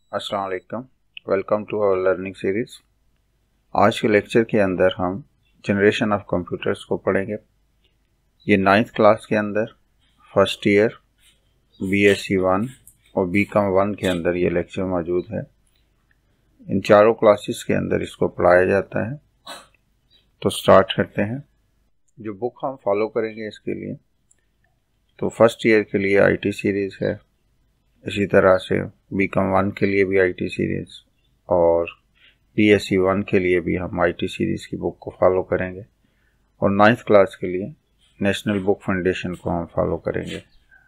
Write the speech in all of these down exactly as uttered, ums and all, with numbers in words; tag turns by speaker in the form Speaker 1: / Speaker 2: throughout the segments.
Speaker 1: अस्सलाम वालेकुम, welcome to our learning series. आज के लेक्चर के अंदर हम जनरेशन ऑफ कंप्यूटर्स को पढ़ेंगे। ये नाइन्थ क्लास के अंदर फर्स्ट ईयर बीएससी वन और बीकॉम वन के अंदर ये लेक्चर मौजूद है। इन चारों क्लासेस के अंदर इसको पढ़ाया जाता है। तो स्टार्ट करते हैं। जो बुक हम फॉलो करेंगे इसके लिए, तो फर्स्ट ईयर के लिए आईटी सीरीज़ है, इसी तरह से बीकॉम वन के लिए भी आईटी सीरीज़ और बीएससी वन के लिए भी हम आईटी सीरीज़ की बुक को फॉलो करेंगे, और नाइन्थ क्लास के लिए नेशनल बुक फाउंडेशन को हम फॉलो करेंगे।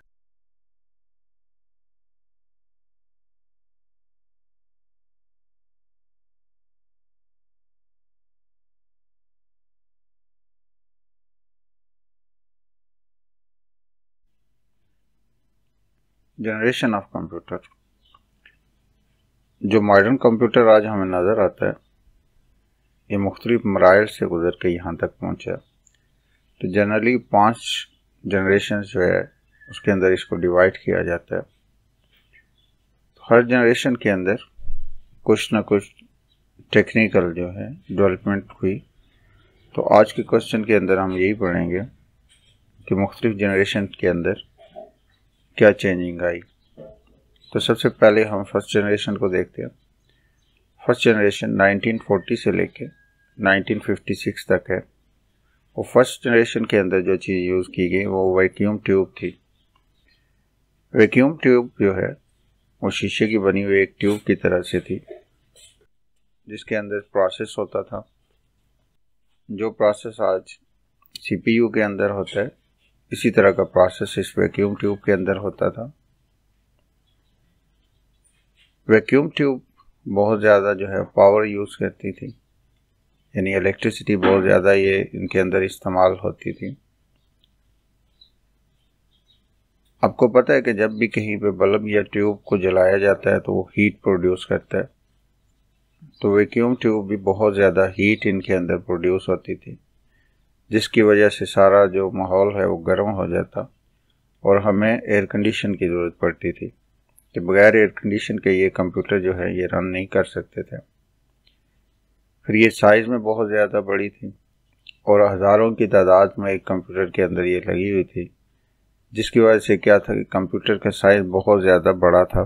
Speaker 1: Generation of computer. जो मॉडर्न कंप्यूटर आज हमें नज़र आता है, ये मुख्तलिफ मराइल से गुजर के यहाँ तक पहुँचा। तो जनरली पांच जनरेशन जो है उसके अंदर इसको डिवाइड किया जाता है। तो हर जनरेशन के अंदर कुछ ना कुछ टेक्निकल जो है डेवलपमेंट हुई। तो आज के क्वेश्चन के अंदर हम यही पढ़ेंगे कि मुख्तलिफ जनरेशन के अंदर क्या चेंजिंग आई। तो सबसे पहले हम फर्स्ट जनरेशन को देखते हैं। फर्स्ट जनरेशन नाइनटीन फोर्टी से लेके नाइनटीन फिफ्टी सिक्स तक है। और फर्स्ट जनरेशन के अंदर जो चीज़ यूज़ की गई वो वैक्यूम ट्यूब थी। वैक्यूम ट्यूब जो है वो शीशे की बनी हुई एक ट्यूब की तरह से थी, जिसके अंदर प्रोसेस होता था। जो प्रोसेस आज सीपीयू के अंदर होता है, इसी तरह का प्रोसेस इस वैक्यूम ट्यूब के अंदर होता था। वैक्यूम ट्यूब बहुत ज़्यादा जो है पावर यूज़ करती थी, यानी इलेक्ट्रिसिटी बहुत ज़्यादा ये इनके अंदर इस्तेमाल होती थी। आपको पता है कि जब भी कहीं पे बल्ब या ट्यूब को जलाया जाता है तो वो हीट प्रोड्यूस करता है। तो वैक्यूम ट्यूब भी बहुत ज़्यादा हीट इनके अंदर प्रोड्यूस होती थी, जिसकी वजह से सारा जो माहौल है वो गर्म हो जाता और हमें एयर कंडीशन की ज़रूरत पड़ती थी कि बगैर एयर कंडीशन के ये कंप्यूटर जो है ये रन नहीं कर सकते थे। फिर ये साइज़ में बहुत ज़्यादा बड़ी थी और हज़ारों की तादाद में एक कंप्यूटर के अंदर ये लगी हुई थी, जिसकी वजह से क्या था कि कंप्यूटर का साइज़ बहुत ज़्यादा बड़ा था।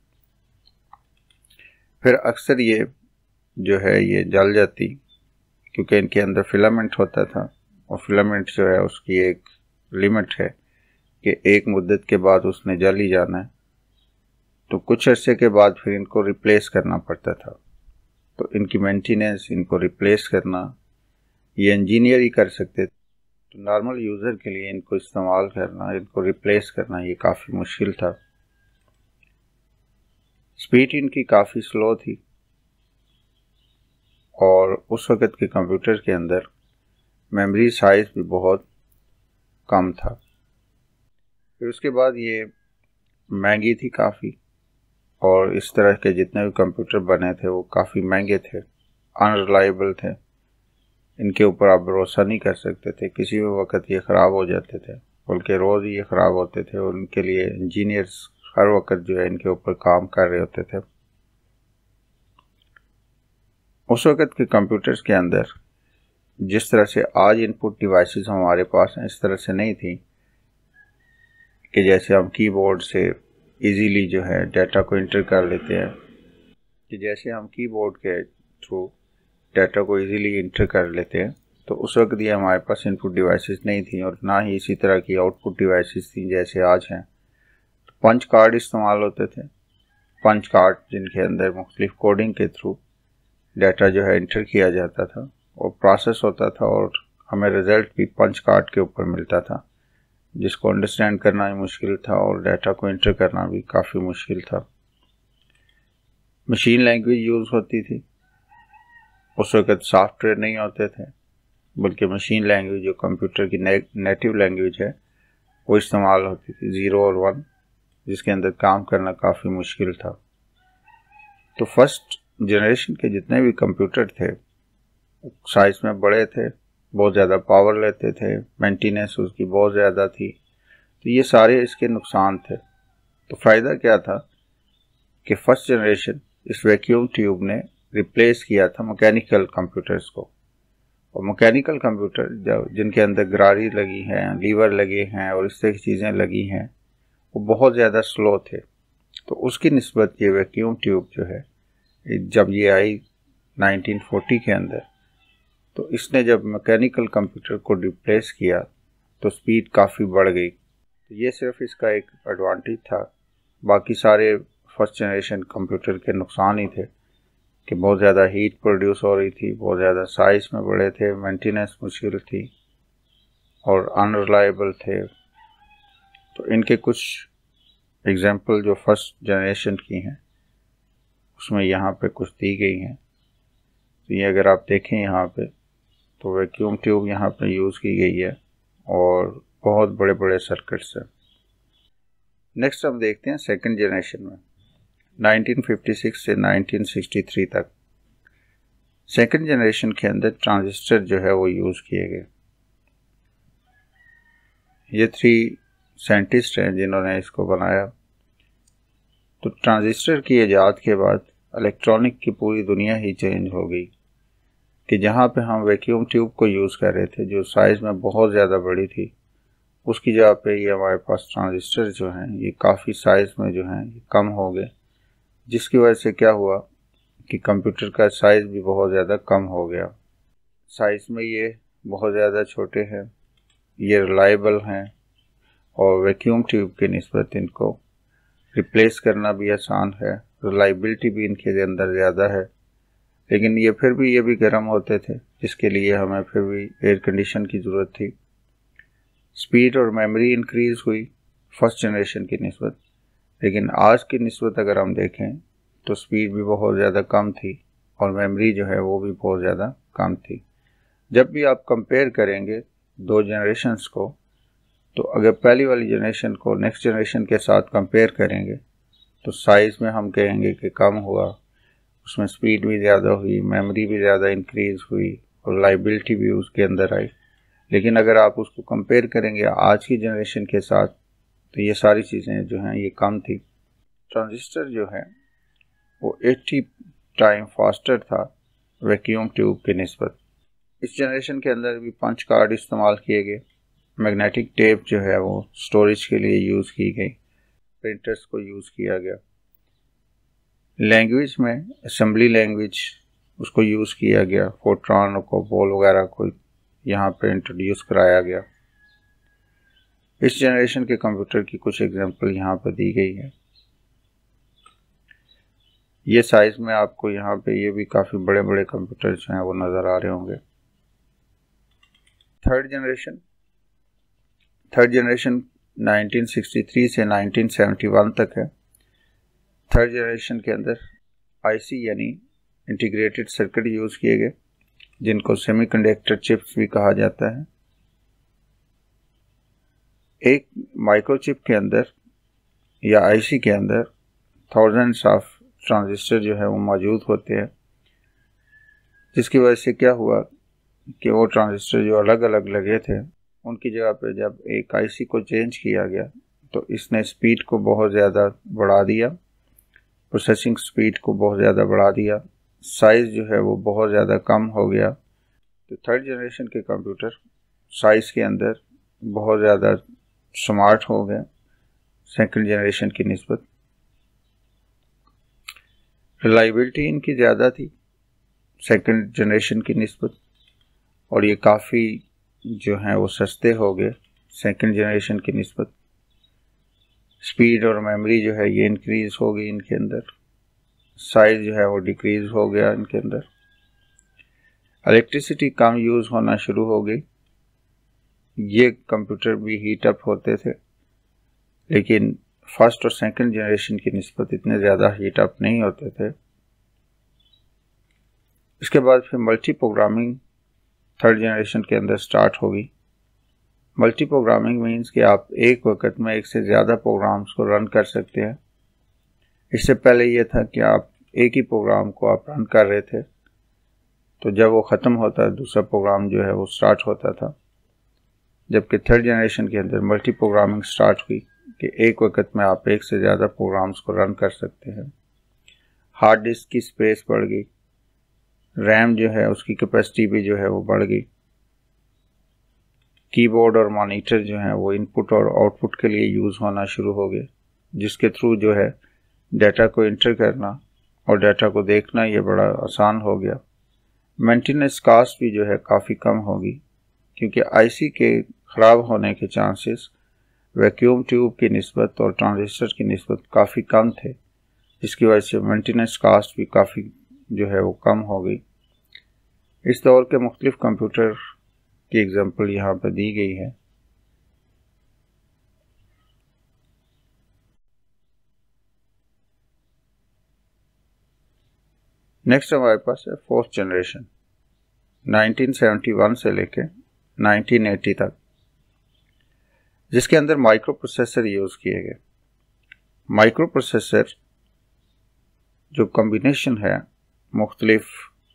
Speaker 1: फिर अक्सर ये जो है ये जल जाती, क्योंकि इनके अंदर फिलामेंट होता था और फिलामेंट जो है उसकी एक लिमिट है कि एक मुद्दत के बाद उसने जल ही जाना है। तो कुछ अरसे के बाद फिर इनको रिप्लेस करना पड़ता था। तो इनकी मेंटेनेंस, इनको रिप्लेस करना ये इंजीनियर ही कर सकते थे। तो नॉर्मल यूज़र के लिए इनको इस्तेमाल करना, इनको रिप्लेस करना ये काफ़ी मुश्किल था। स्पीड इनकी काफ़ी स्लो थी और उस वक़्त के कंप्यूटर के अंदर मेमोरी साइज़ भी बहुत कम था। फिर उसके बाद ये महंगी थी काफ़ी, और इस तरह के जितने भी कंप्यूटर बने थे वो काफ़ी महंगे थे, अनरिलायबल थे। इनके ऊपर आप भरोसा नहीं कर सकते थे, किसी भी वक्त ये ख़राब हो जाते थे, बल्कि रोज़ ही ये ख़राब होते थे। और उनके लिए इंजीनियर्स हर वक्त जो है इनके ऊपर काम कर रहे होते थे। उस वक़्त के कंप्यूटर्स के अंदर जिस तरह से आज इनपुट डिवाइसेस हमारे पास हैं, इस तरह से नहीं थी कि जैसे हम कीबोर्ड से इजीली जो है डाटा को इंटर कर लेते हैं, कि जैसे हम कीबोर्ड के थ्रू डाटा को इजीली इंटर कर लेते हैं। तो उस वक्त ये हमारे पास इनपुट डिवाइसेस नहीं थी, और ना ही इसी तरह की आउटपुट डिवाइसेस थी जैसे आज हैं। तो पंच कार्ड इस्तेमाल होते थे, पंच कार्ड जिनके अंदर मुख्तलिफ कोडिंग के थ्रू डाटा जो है इंटर किया जाता था और प्रोसेस होता था, और हमें रिज़ल्ट भी पंच कार्ड के ऊपर मिलता था, जिसको अंडरस्टैंड करना भी मुश्किल था और डाटा को इंटर करना भी काफ़ी मुश्किल था। मशीन लैंग्वेज यूज़ होती थी। उस वक़्त सॉफ्टवेयर नहीं होते थे, बल्कि मशीन लैंग्वेज जो कंप्यूटर की ने, नेटिव लैंग्वेज है वो इस्तेमाल होती थी, ज़ीरो और वन, जिसके अंदर काम करना काफ़ी मुश्किल था। तो फर्स्ट जनरेशन के जितने भी कंप्यूटर थे साइज़ में बड़े थे, बहुत ज़्यादा पावर लेते थे, मेंटेनेंस उसकी बहुत ज़्यादा थी। तो ये सारे इसके नुकसान थे। तो फ़ायदा क्या था कि फर्स्ट जनरेशन इस वैक्यूम ट्यूब ने रिप्लेस किया था मैकेनिकल कंप्यूटर्स को। और मैकेनिकल कंप्यूटर जब जिनके अंदर गरारी लगी हैं, लीवर लगे हैं और इस तरह की चीज़ें लगी हैं, वो बहुत ज़्यादा स्लो थे। तो उसकी निस्बत ये वैक्यूम ट्यूब जो है, जब ये आई नाइनटीन फोर्टी के अंदर, तो इसने जब मैकेनिकल कंप्यूटर को रिप्लेस किया तो स्पीड काफ़ी बढ़ गई। तो ये सिर्फ इसका एक एडवांटेज था, बाकी सारे फर्स्ट जनरेशन कंप्यूटर के नुकसान ही थे कि बहुत ज़्यादा हीट प्रोड्यूस हो रही थी, बहुत ज़्यादा साइज़ में बड़े थे, मेंटेनेंस मुश्किल थी और अनरिलायबल थे। तो इनके कुछ एग्जाम्पल जो फर्स्ट जनरेशन की हैं उसमें यहाँ पे कुछ दी गई हैं। तो ये अगर आप देखें यहाँ पे, तो वैक्यूम ट्यूब यहाँ पे यूज़ की गई है और बहुत बड़े बड़े सर्किट्स हैं। नेक्स्ट हम देखते हैं सेकंड जनरेशन में, नाइनटीन फिफ्टी सिक्स से नाइनटीन सिक्सटी थ्री तक। सेकंड जनरेशन के अंदर ट्रांजिस्टर जो है वो यूज़ किए गए। ये थ्री साइंटिस्ट हैं जिन्होंने इसको बनाया। तो ट्रांजिस्टर की इजाद के बाद इलेक्ट्रॉनिक की पूरी दुनिया ही चेंज हो गई कि जहाँ पे हम वैक्यूम ट्यूब को यूज़ कर रहे थे जो साइज़ में बहुत ज़्यादा बड़ी थी, उसकी जगह पे ये हमारे पास ट्रांजिस्टर जो हैं ये काफ़ी साइज़ में जो हैं ये कम हो गए, जिसकी वजह से क्या हुआ कि कंप्यूटर का साइज़ भी बहुत ज़्यादा कम हो गया। साइज़ में ये बहुत ज़्यादा छोटे हैं, ये रिलायबल हैं और वैक्यूम ट्यूब की निस्बत इनको रिप्लेस करना भी आसान है, रिलायबिलिटी भी इनके अंदर ज़्यादा है। लेकिन ये फिर भी ये भी गर्म होते थे, जिसके लिए हमें फिर भी एयर कंडीशन की ज़रूरत थी। स्पीड और मेमोरी इंक्रीज़ हुई फर्स्ट जनरेशन की निस्बत, लेकिन आज की निस्बत अगर हम देखें तो स्पीड भी बहुत ज़्यादा कम थी और मेमोरी जो है वो भी बहुत ज़्यादा कम थी। जब भी आप कंपेयर करेंगे दो जनरेशन्स को, तो अगर पहली वाली जनरेशन को नेक्स्ट जनरेशन के साथ कंपेयर करेंगे तो साइज़ में हम कहेंगे कि कम हुआ, उसमें स्पीड भी ज़्यादा हुई, मेमोरी भी ज़्यादा इंक्रीज़ हुई और रिलायबिलिटी भी उसके अंदर आई। लेकिन अगर आप उसको कंपेयर करेंगे आज की जनरेशन के साथ तो ये सारी चीज़ें जो हैं ये कम थी। ट्रांजिस्टर जो है वो अस्सी टाइम फास्टर था वैक्यूम ट्यूब के निस्बत। इस जनरेशन के अंदर भी पंच कार्ड इस्तेमाल किए गए, मैग्नेटिक टेप जो है वो स्टोरेज के लिए यूज़ की गई, प्रिंटर्स को यूज़ किया गया। लैंग्वेज में असेंबली लैंग्वेज उसको यूज़ किया गया, फोर्ट्रॉन को बोल वगैरह को यहाँ पे इंट्रोड्यूस कराया गया। इस जनरेशन के कंप्यूटर की कुछ एग्जांपल यहाँ पर दी गई है। ये साइज़ में आपको यहाँ पे ये भी काफ़ी बड़े बड़े कंप्यूटर जो हैं वो नज़र आ रहे होंगे। Third generation third generation nineteen sixty three से नाइनटीन सेवेंटी वन तक है। थर्ड जनरेशन के अंदर आईसी यानी इंटीग्रेटेड सर्किट यूज़ किए गए, जिनको सेमीकंडक्टर चिप्स भी कहा जाता है। एक माइक्रोचिप के अंदर या आईसी के अंदर थाउजेंड्स ऑफ ट्रांजिस्टर जो है वो मौजूद होते हैं, जिसकी वजह से क्या हुआ कि वो ट्रांजिस्टर जो अलग अलग लगे थे उनकी जगह पे जब एक आईसी को चेंज किया गया तो इसने स्पीड को बहुत ज़्यादा बढ़ा दिया, प्रोसेसिंग स्पीड को बहुत ज़्यादा बढ़ा दिया, साइज़ जो है वो बहुत ज़्यादा कम हो गया। तो थर्ड जनरेशन के कंप्यूटर साइज़ के अंदर बहुत ज़्यादा स्मार्ट हो गए सेकंड जनरेशन की निस्बत। रिलायबिलिटी इनकी ज़्यादा थी सेकंड जनरेशन की निस्बत, और ये काफ़ी जो हैं वो सस्ते हो गए सेकंड जनरेशन की निस्बत। स्पीड और मेमोरी जो है ये इंक्रीज़ हो गई इनके अंदर, साइज़ जो है वो डिक्रीज़ हो गया इनके अंदर। इलेक्ट्रिसिटी कम यूज़ होना शुरू हो गई। ये कंप्यूटर भी हीट अप होते थे, लेकिन फर्स्ट और सेकंड जनरेशन की निस्बत इतने ज़्यादा हीट अप नहीं होते थे। इसके बाद फिर मल्टी प्रोग्रामिंग थर्ड जनरेशन के अंदर स्टार्ट होगी। मल्टी प्रोग्रामिंग मीन्स कि आप एक वक्त में एक से ज़्यादा प्रोग्राम्स को रन कर सकते हैं। इससे पहले ये था कि आप एक ही प्रोग्राम को आप रन कर रहे थे, तो जब वो ख़त्म होता दूसरा प्रोग्राम जो है वो स्टार्ट होता था। जबकि थर्ड जनरेशन के अंदर मल्टी प्रोग्रामिंग स्टार्ट हुई कि एक वक्त में आप एक से ज़्यादा प्रोग्राम्स को रन कर सकते हैं। हार्ड डिस्क की स्पेस बढ़ गई, रैम जो है उसकी कैपेसिटी भी जो है वो बढ़ गई, कीबोर्ड और मॉनिटर जो है वो इनपुट और आउटपुट के लिए यूज़ होना शुरू हो गए, जिसके थ्रू जो है डाटा को इंटर करना और डाटा को देखना ये बड़ा आसान हो गया। मेंटेनेंस कास्ट भी जो है काफ़ी कम होगी, क्योंकि आईसी के ख़राब होने के चांसेस वैक्यूम ट्यूब की निस्बत और ट्रांजिस्टर की निस्बत काफ़ी कम थे, जिसकी वजह से मेंटेनेंस कास्ट भी काफ़ी जो है वो कम हो गई। इस दौर के मुख्तलिफ कंप्यूटर की एग्जांपल यहाँ पर दी गई है। नेक्स्ट हमारे पास है fourth generation, nineteen seventy one से लेके नाइनटीन एटी तक, जिसके अंदर माइक्रो प्रोसेसर यूज़ किए गए। माइक्रो प्रोसेसर जो कॉम्बिनेशन है मुख्तलिफ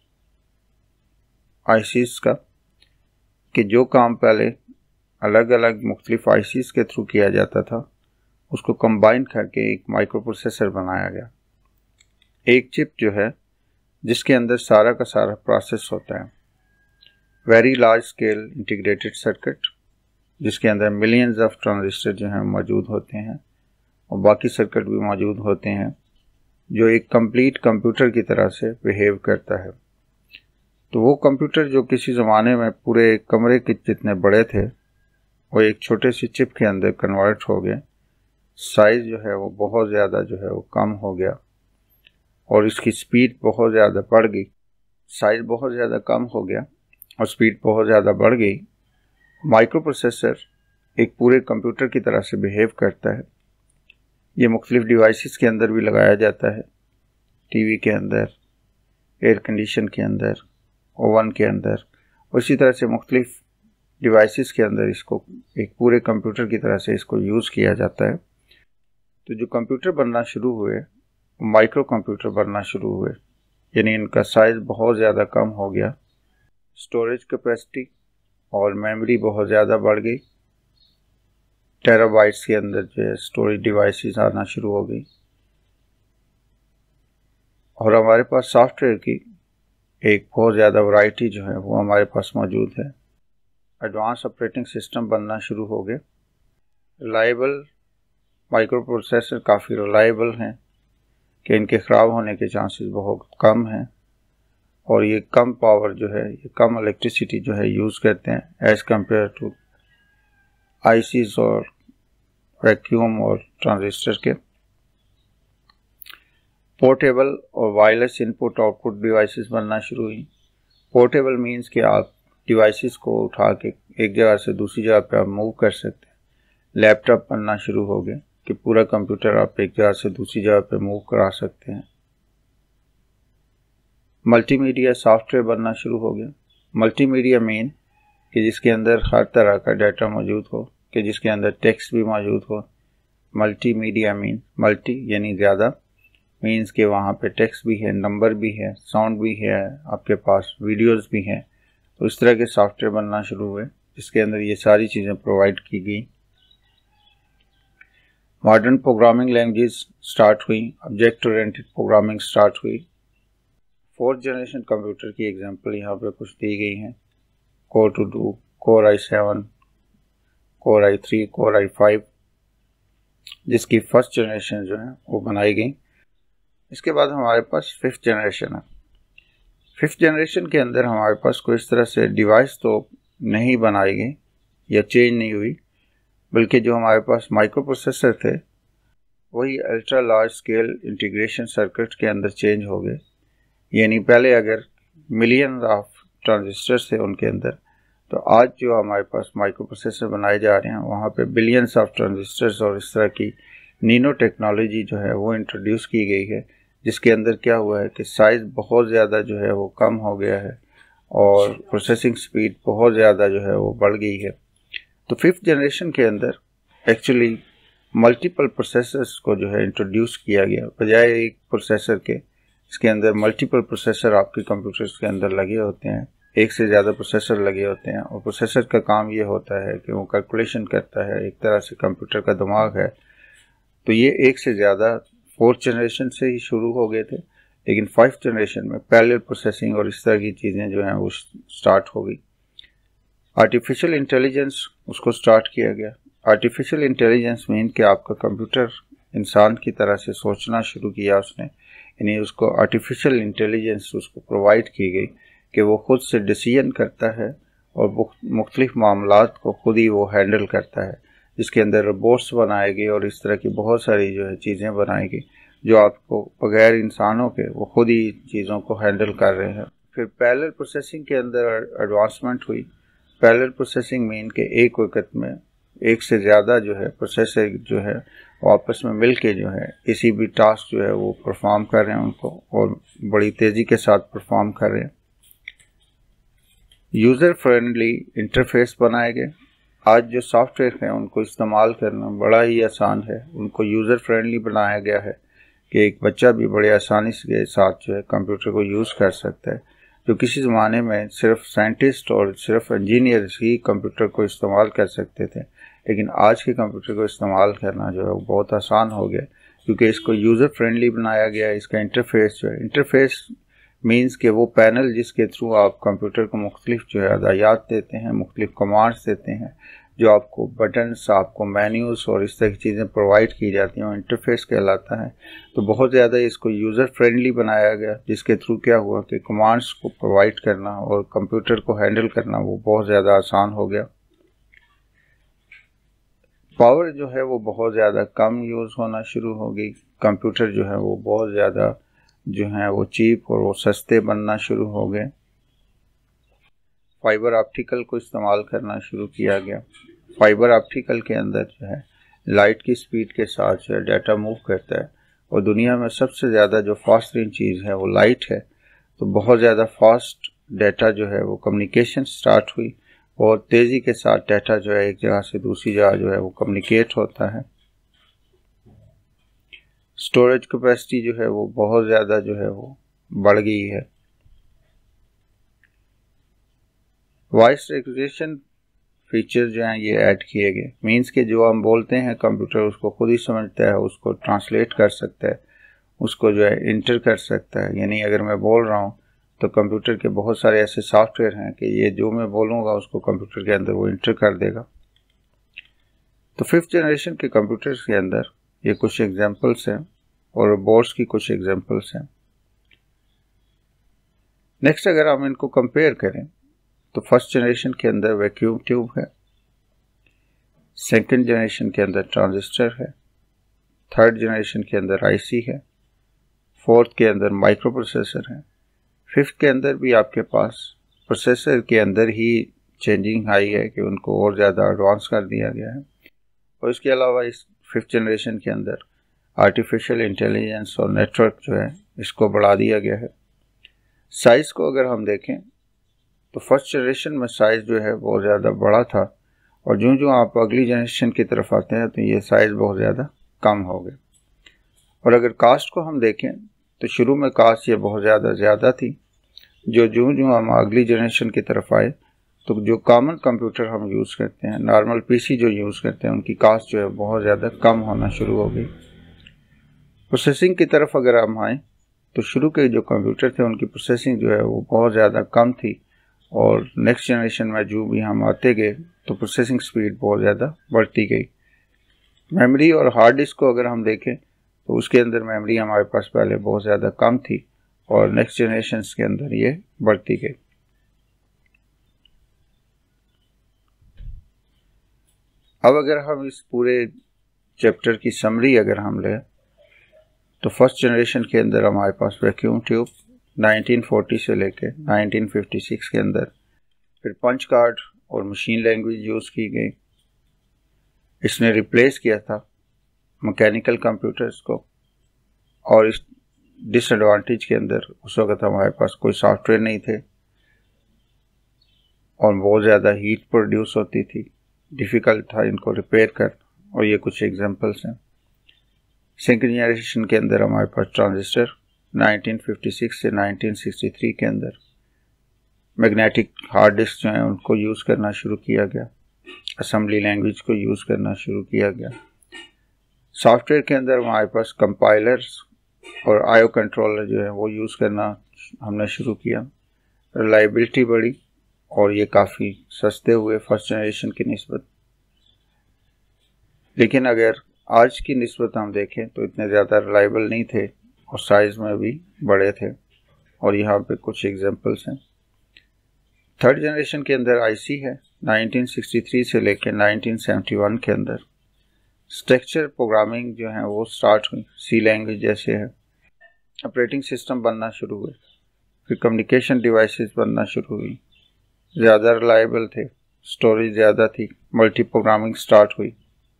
Speaker 1: आईसीज का, कि जो काम पहले अलग अलग मुख्तलिफ आईसीज के थ्रू किया जाता था उसको कंबाइन करके एक माइक्रो प्रोसेसर बनाया गया। एक चिप जो है जिसके अंदर सारा का सारा प्रोसेस होता है, very large scale integrated circuit, जिसके अंदर मिलियंस ऑफ ट्रांजिस्टर जो हैं मौजूद होते हैं और बाकी सर्किट भी मौजूद होते हैं, जो एक कंप्लीट कंप्यूटर की तरह से बिहेव करता है। तो वो कंप्यूटर जो किसी ज़माने में पूरे एक कमरे के जितने बड़े थे वो एक छोटे सी चिप के अंदर कन्वर्ट हो गए, साइज़ जो है वो बहुत ज़्यादा जो है वो कम हो गया और इसकी स्पीड बहुत ज़्यादा बढ़ गई। साइज़ बहुत ज़्यादा कम हो गया और स्पीड बहुत ज़्यादा बढ़ गई। माइक्रो प्रोसेसर एक पूरे कंप्यूटर की तरह से बिहेव करता है। ये मुख्तलिफ डिवाइसेस के अंदर भी लगाया जाता है, टीवी के अंदर, एयर कंडीशन के अंदर, ओवन के अंदर, उसी तरह से मुख्तलिफ डिवाइसेस के अंदर इसको एक पूरे कंप्यूटर की तरह से इसको यूज़ किया जाता है। तो जो कंप्यूटर बनना शुरू हुए माइक्रो कंप्यूटर बनना शुरू हुए, यानी इनका साइज़ बहुत ज़्यादा कम हो गया, स्टोरेज कैपेसिटी और मेमोरी बहुत ज़्यादा बढ़ गई, टेराबाइट्स के अंदर जो है स्टोरेज डिवाइसेस आना शुरू हो गई और हमारे पास सॉफ्टवेयर की एक बहुत ज़्यादा वैरायटी जो है वो हमारे पास मौजूद है। एडवांस ऑपरेटिंग सिस्टम बनना शुरू हो गए। रिलायबल माइक्रो प्रोसेसर काफ़ी रिलायबल हैं कि इनके ख़राब होने के चांसेस बहुत कम हैं और ये कम पावर जो है, ये कम इलेक्ट्रिसिटी जो है यूज़ करते हैं एज़ कम्पेयर टू आईसीज और वैक्यूम और ट्रांजिस्टर के। पोर्टेबल और वायरलेस इनपुट आउटपुट डिवाइसेस बनना शुरू हुई। पोर्टेबल मींस कि आप डिवाइसेस को उठा के एक जगह से दूसरी जगह पे आप मूव कर सकते हैं। लैपटॉप बनना शुरू हो गए कि पूरा कंप्यूटर आप एक जगह से दूसरी जगह पे मूव करा सकते हैं। मल्टीमीडिया सॉफ्टवेयर बनना शुरू हो गया। मल्टीमीडिया मीन कि जिसके अंदर हर तरह का डाटा मौजूद हो, कि जिसके अंदर टेक्स्ट भी मौजूद हो। मल्टीमीडिया मीन मल्टी यानी ज़्यादा, मीन्स कि वहाँ पे टेक्स्ट भी है, नंबर भी है, साउंड भी है, आपके पास वीडियोस भी हैं। तो इस तरह के सॉफ्टवेयर बनना शुरू हुए जिसके अंदर ये सारी चीज़ें प्रोवाइड की गई। मॉडर्न प्रोग्रामिंग लैंग्वेज स्टार्ट हुई, ऑब्जेक्ट ओरिएंटेड प्रोग्रामिंग स्टार्ट हुई। फोर्थ जनरेशन कंप्यूटर की एग्जांपल यहाँ पे कुछ दी गई हैं। Core two duo, core i seven, core i three, core i five, जिसकी फर्स्ट जनरेशन जो है वो बनाई गई। इसके बाद हमारे पास फिफ्थ जनरेशन है। फिफ्थ जनरेशन के अंदर हमारे पास कोई इस तरह से डिवाइस तो नहीं बनाई गई या चेंज नहीं हुई, बल्कि जो हमारे पास माइक्रो प्रोसेसर थे वही ultra large scale integration circuit के अंदर चेंज हो गए। यानी पहले अगर मिलियन ऑफ ट्रांजिस्टर्स थे उनके अंदर, तो आज जो हमारे पास माइक्रो प्रोसेसर बनाए जा रहे हैं वहाँ पे बिलियंस ऑफ ट्रांजिस्टर्स और इस तरह की नीनो टेक्नोलॉजी जो है वो इंट्रोड्यूस की गई है, जिसके अंदर क्या हुआ है कि साइज़ बहुत ज़्यादा जो है वो कम हो गया है और प्रोसेसिंग स्पीड बहुत ज़्यादा जो है वो बढ़ गई है। तो फिफ्थ जनरेशन के अंदर एक्चुअली मल्टीपल प्रोसेसर्स को जो है इंट्रोड्यूस किया गया, बजाय एक प्रोसेसर के इसके अंदर मल्टीपल प्रोसेसर आपके कंप्यूटर्स के अंदर लगे होते हैं, एक से ज़्यादा प्रोसेसर लगे होते हैं और प्रोसेसर का काम ये होता है कि वो कैलकुलेशन करता है, एक तरह से कंप्यूटर का दिमाग है। तो ये एक से ज़्यादा फोर्थ जनरेशन से ही शुरू हो गए थे, लेकिन फाइव जनरेशन में पैरेलल प्रोसेसिंग और इस तरह की चीज़ें जो हैं वो स्टार्ट हो गई। आर्टिफिशियल इंटेलिजेंस उसको स्टार्ट किया गया। आर्टिफिशियल इंटेलिजेंस मीन कि आपका कंप्यूटर इंसान की तरह से सोचना शुरू किया उसने, यानी उसको आर्टिफिशियल इंटेलिजेंस उसको प्रोवाइड की गई कि वो खुद से डिसीजन करता है और मुख्तलिफ मामलात को खुद ही वो हैंडल करता है, जिसके अंदर रोबोट्स बनाए गए और इस तरह की बहुत सारी जो है चीज़ें बनाई गई जो आपको बगैर इंसानों के वो खुद ही चीज़ों को हैंडल कर रहे हैं। फिर पैरेलल प्रोसेसिंग के अंदर एडवांसमेंट हुई। पैरेलल प्रोसेसिंग मीन के एक वक्त में एक से ज़्यादा जो है प्रोसेसर जो है वो आपस में मिल के जो है किसी भी टास्क जो है वो परफॉर्म कर रहे हैं उनको, और बड़ी तेज़ी के साथ परफॉर्म कर रहे हैं। यूज़र फ्रेंडली इंटरफेस बनाए गए। आज जो सॉफ्टवेयर हैं उनको इस्तेमाल करना बड़ा ही आसान है, उनको यूज़र फ्रेंडली बनाया गया है कि एक बच्चा भी बड़े आसानी के साथ जो है कंप्यूटर को यूज़ कर सकता है। जो किसी ज़माने में सिर्फ साइंटिस्ट और सिर्फ इंजीनियर्स ही कंप्यूटर को इस्तेमाल कर सकते थे, लेकिन आज के कंप्यूटर को इस्तेमाल करना जो है वो बहुत आसान हो गया क्योंकि इसको यूज़र फ्रेंडली बनाया गया है। इसका इंटरफेस जो है, इंटरफेस मीन्स कि वो पैनल जिसके थ्रू आप कंप्यूटर को मुख्तलिफ जो है हदायत देते हैं, मुख्तलिफ कमांड्स देते हैं, जो आपको बटन्स, आपको मेन्यूज़ और इस तरह की चीज़ें प्रोवाइड की जाती हैं, वो इंटरफेस कहलाता है। तो बहुत ज़्यादा इसको यूज़र फ्रेंडली बनाया गया, जिसके थ्रू क्या हुआ कि कमांड्स को प्रोवाइड करना और कंप्यूटर को हैंडल करना वो बहुत ज़्यादा आसान हो गया। पावर जो है वो बहुत ज़्यादा कम यूज़ होना शुरू हो गई। कंप्यूटर जो है वो बहुत ज़्यादा जो है वो चीप और वो सस्ते बनना शुरू हो गए। फाइबर ऑप्टिकल को इस्तेमाल करना शुरू किया गया। फाइबर ऑप्टिकल के अंदर जो है लाइट की स्पीड के साथ जो है डाटा मूव करता है, और दुनिया में सबसे ज़्यादा जो फास्ट रही चीज़ है वो लाइट है। तो बहुत ज़्यादा फास्ट डाटा जो है वो कम्युनिकेशन स्टार्ट हुई, और तेज़ी के साथ डाटा जो है एक जगह से दूसरी जगह जो है वो कम्युनिकेट होता है। स्टोरेज कैपेसिटी जो है वो बहुत ज़्यादा जो है वो बढ़ गई है। वॉइस रिकग्निशन फीचर जो हैं ये ऐड किए गए। मीन्स के जो हम बोलते हैं कंप्यूटर उसको खुद ही समझता है, उसको ट्रांसलेट कर सकता है, उसको जो है इंटर कर सकता है। यानी अगर मैं बोल रहा हूँ तो कंप्यूटर के बहुत सारे ऐसे सॉफ्टवेयर हैं कि ये जो मैं बोलूँगा उसको कंप्यूटर के अंदर वो इंटर कर देगा। तो फिफ्थ जनरेशन के कंप्यूटर्स के अंदर ये कुछ एग्जांपल्स हैं और रोबोट्स की कुछ एग्जांपल्स हैं। नेक्स्ट अगर हम इनको कंपेयर करें तो फर्स्ट जनरेशन के अंदर वैक्यूम ट्यूब है, सेकंड जनरेशन के अंदर ट्रांजिस्टर है, थर्ड जनरेशन के अंदर आईसी है, फोर्थ के अंदर माइक्रो प्रोसेसर है, फिफ्थ के अंदर भी आपके पास प्रोसेसर के अंदर ही चेंजिंग आई है कि उनको और ज़्यादा एडवांस कर दिया गया है। और इसके अलावा इस फिफ्थ जनरेशन के अंदर आर्टिफिशियल इंटेलिजेंस और नेटवर्क जो है इसको बढ़ा दिया गया है। साइज़ को अगर हम देखें तो फर्स्ट जनरेशन में साइज़ जो है बहुत ज़्यादा बड़ा था, और जो जो आप अगली जनरेशन की तरफ आते हैं तो ये साइज़ बहुत ज़्यादा कम हो गए। और अगर कास्ट को हम देखें तो शुरू में कास्ट ये बहुत ज़्यादा ज़्यादा थी, जो जो जो हम अगली जनरेशन की तरफ आए तो जो कॉमन कंप्यूटर हम यूज़ करते हैं, नॉर्मल पीसी जो यूज़ करते हैं, उनकी कास्ट जो है बहुत ज़्यादा कम होना शुरू हो गई। प्रोसेसिंग की तरफ अगर हम आएँ तो शुरू के जो कंप्यूटर थे उनकी प्रोसेसिंग जो है वो बहुत ज़्यादा कम थी, और नेक्स्ट जनरेशन में जो भी हम आते गए तो प्रोसेसिंग स्पीड बहुत ज़्यादा बढ़ती गई। मेमोरी और हार्ड डिस्क को अगर हम देखें तो उसके अंदर मेमोरी हमारे पास पहले बहुत ज़्यादा कम थी, और नेक्स्ट जनरेशन के अंदर ये बढ़ती गई। अब अगर हम इस पूरे चैप्टर की समरी अगर हम लें तो फर्स्ट जनरेशन के अंदर हमारे पास वैक्यूम ट्यूब नाइनटीन फोर्टी से लेके नाइनटीन फिफ्टी सिक्स के अंदर, फिर पंच कार्ड और मशीन लैंग्वेज यूज़ की गई। इसने रिप्लेस किया था मैकेनिकल कंप्यूटर्स को, और इस डिसएडवांटेज के अंदर उस वक्त हमारे पास कोई सॉफ्टवेयर नहीं थे और बहुत ज़्यादा हीट प्रोड्यूस होती थी, डिफ़िकल्ट था इनको रिपेयर करना, और ये कुछ एग्जांपल्स हैं। सेकंड जनरेशन के अंदर हमारे पास ट्रांजिस्टर नाइनटीन फिफ्टी सिक्स से नाइनटीन सिक्सटी थ्री के अंदर, मैग्नेटिक हार्ड डिस्क जो हैं उनको यूज़ करना शुरू किया गया, असेंबली लैंग्वेज को यूज़ करना शुरू किया गया। सॉफ्टवेयर के अंदर हमारे पास कंपाइलर्स और आयो कंट्रोलर जो है वो यूज़ करना हमने शुरू किया। रिलायबिलिटी बढ़ी और ये काफ़ी सस्ते हुए फर्स्ट जनरेशन की निस्बत। लेकिन अगर आज की निस्बत हम देखें तो इतने ज़्यादा रिलायबल नहीं थे और साइज़ में भी बड़े थे, और यहाँ पे कुछ एग्जांपल्स हैं। थर्ड जनरेशन के अंदर आईसी है नाइनटीन सिक्सटी थ्री से लेकर नाइनटीन सेवेंटी वन के अंदर। स्ट्रक्चर प्रोग्रामिंग जो है वो स्टार्ट हुई, सी लैंग्वेज जैसे है। ऑपरेटिंग सिस्टम बनना शुरू हुए, फिर कम्युनिकेशन डिवाइसेस बनना शुरू हुई, ज़्यादा रिलायबल थे, स्टोरेज ज़्यादा थी, मल्टी प्रोग्रामिंग स्टार्ट हुई।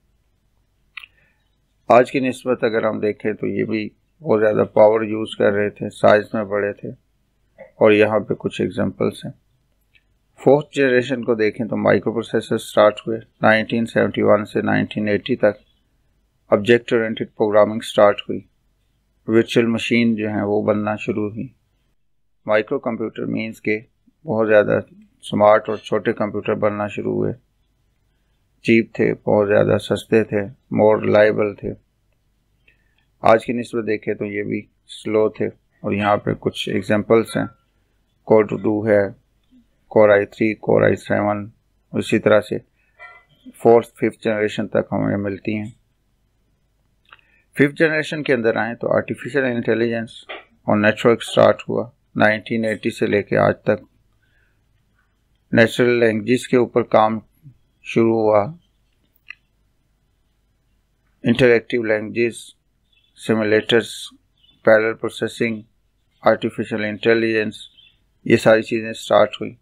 Speaker 1: आज की निस्बत अगर हम देखें तो ये भी बहुत ज़्यादा पावर यूज़ कर रहे थे, साइज़ में बड़े थे, और यहाँ पे कुछ एग्जांपल्स हैं। फोर्थ जनरेशन को देखें तो माइक्रो प्रोसेसर स्टार्ट हुए नाइनटीन सेवेंटी वन से नाइनटीन एटी तक। ऑब्जेक्ट ओरिएंटेड प्रोग्रामिंग स्टार्ट हुई, वर्चुअल मशीन जो है वो बनना शुरू हुई। माइक्रो कंप्यूटर मीन्स के बहुत ज़्यादा स्मार्ट और छोटे कंप्यूटर बनना शुरू हुए, चीप थे, बहुत ज़्यादा सस्ते थे, मोर रिलायबल थे। आज की निस्बत देखें तो ये भी स्लो थे, और यहाँ पे कुछ एग्जांपल्स हैं। कोर टू डू है, core i three, core i seven, इसी तरह से फोर्थ फिफ्थ जनरेशन तक हमें मिलती हैं। फिफ्थ जनरेशन के अंदर आए तो आर्टिफिशियल इंटेलिजेंस और नेटवर्क स्टार्ट हुआ नाइनटीन एटी से लेके आज तक। नेचुरल लैंग्वेज के ऊपर काम शुरू हुआ, interactive language, simulators, parallel processing, artificial intelligence, ये सारी चीज़ें स्टार्ट हुई।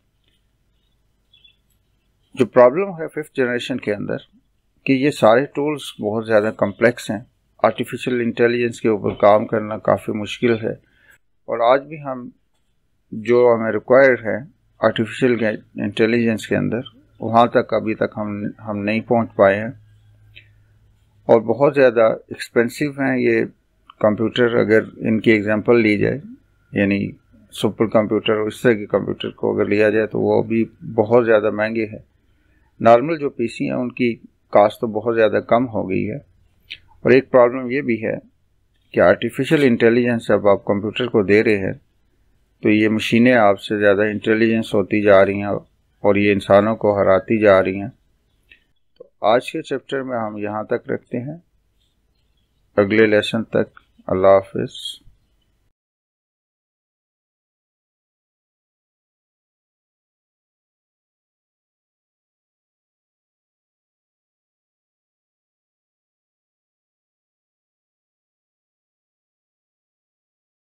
Speaker 1: जो प्रॉब्लम है फिफ्थ जनरेशन के अंदर कि ये सारे टूल्स बहुत ज़्यादा कम्प्लेक्स हैं, आर्टिफिशियल इंटेलिजेंस के ऊपर काम करना काफ़ी मुश्किल है, और आज भी हम जो हमें रिक्वायर्ड है आर्टिफिशियल इंटेलिजेंस के अंदर, वहाँ तक अभी तक हम हम नहीं पहुँच पाए हैं, और बहुत ज़्यादा एक्सपेंसिव हैं ये कंप्यूटर। अगर इनकी एग्जांपल ली जाए, यानी सुपर कंप्यूटर और इस तरह के कंप्यूटर को अगर लिया जाए तो वो भी बहुत ज़्यादा महंगे हैं। नॉर्मल जो पीसी हैं उनकी कास्ट तो बहुत ज़्यादा कम हो गई है। और एक प्रॉब्लम ये भी है कि आर्टिफिशियल इंटेलिजेंस जब आप कंप्यूटर को दे रहे हैं तो ये मशीनें आपसे ज़्यादा इंटेलिजेंस होती जा रही हैं और ये इंसानों को हराती जा रही हैं। तो आज के चैप्टर में हम यहाँ तक रखते हैं, अगले लेसन तक अल्लाह हाफिज़।